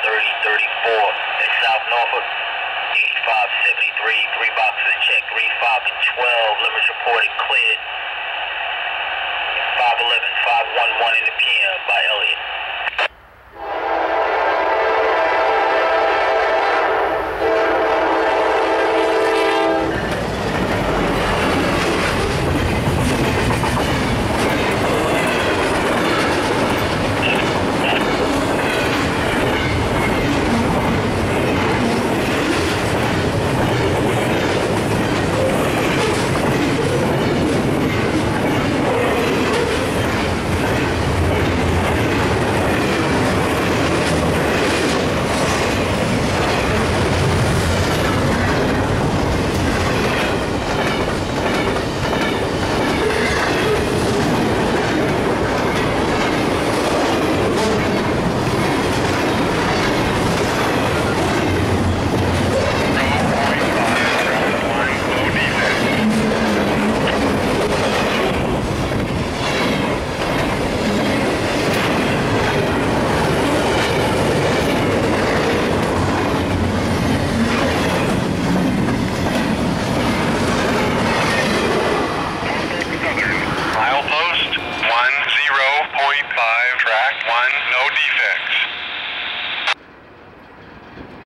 3034 in South Norfolk. 8573, 3 boxes checked, 35 and 12, limits reported cleared. 511, 511 in the PM by Elliott.